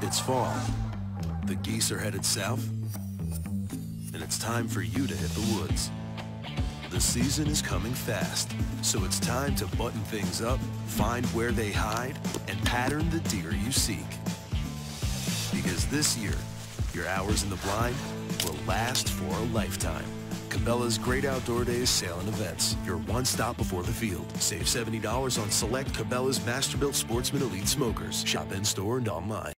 It's fall. The geese are headed south, and it's time for you to hit the woods. The season is coming fast, so it's time to button things up, find where they hide, and pattern the deer you seek. Because this year, your hours in the blind will last for a lifetime. Cabela's Great Outdoor Days sale and events, your one stop before the field. Save $70 on select Cabela's Masterbuilt Sportsman Elite smokers. Shop in-store and online.